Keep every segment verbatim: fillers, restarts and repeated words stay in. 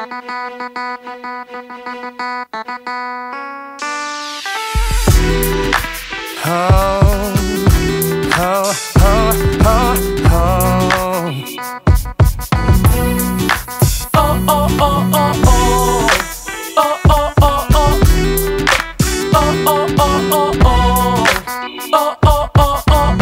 Oh, oh, oh, oh, oh. Oh, oh, oh, oh, oh. Oh, oh, oh, oh. Oh, oh, oh, oh, oh. Oh, oh, oh, oh.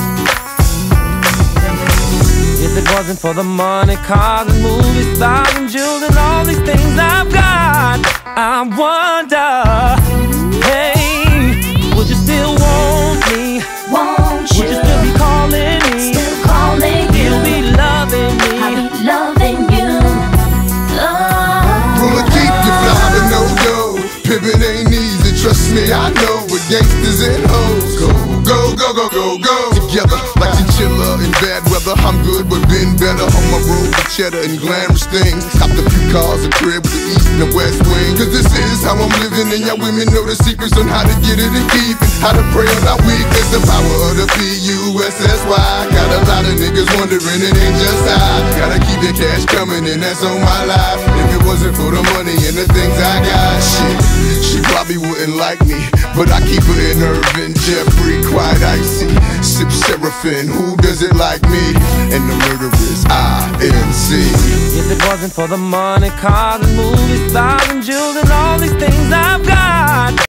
If it wasn't for the money, cars and movie stars and jewels and all these things I've got, I wonder, hey, would you still want me? Won't you? Would you still be calling me? Still calling you. You'll be loving me. I'll be loving you. Oh. Roller deep, you fly to no go. Pimpin' ain't easy, trust me, I know. With gangsters and hoes, go, go, go, go, go, go. Together like chinchilla in bad weather. I'm good, but been better on my road with cheddar and glamorous things. Stopped a few cars, a crib with the east and the west wing. Cause this is how I'm living, and y'all women know the secrets on how to get it and keep it. How to pray on our weakness, the power of the P U S S Y. Got a lot of niggas wondering, it ain't just I. Gotta keep the cash coming, and that's on my life. If it wasn't for the money and the things I got, shit, she probably wouldn't like me. But I keep her in Irvin, Jeffrey, quite icy. Sip Seraphim, who does it like me? And the murder is I N C. If it wasn't for the money, cars and movie stars and jewels and all these things I've got,